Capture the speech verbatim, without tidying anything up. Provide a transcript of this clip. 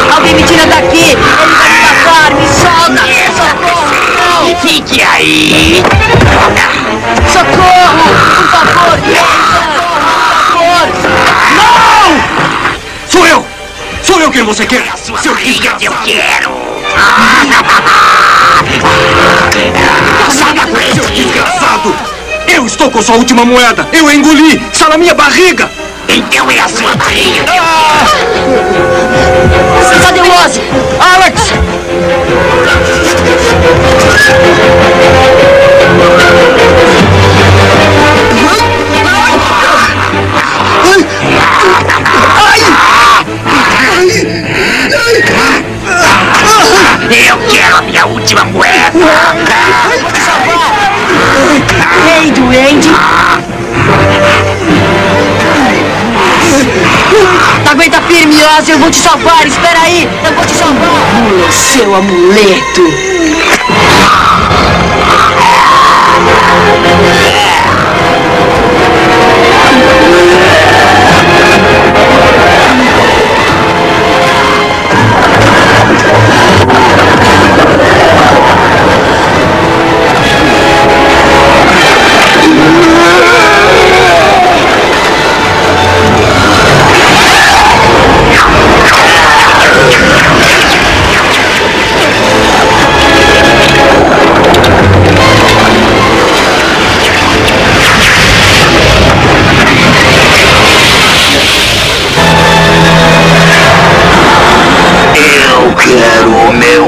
Alguém me tira daqui! Ele vai me matar! Me solta! Socorro! Não! Fique aí! Socorro! Por favor! Por favor! Não! Sou eu! Sou eu quem você quer! É a sua seu barriga que eu quero! Sabe com seu desgraçado! Eu estou com sua última moeda! Eu a engoli! Está na minha barriga! Então é a sua barriga que eu quero! Cadê o Ozzy? Alex! Eu quero a minha última moeda! Vou te salvar! Ei, duende! Aguenta firme, Ozzy, eu vou te salvar! Espera aí, eu vou te salvar! Pula, seu amuleto! quero o meu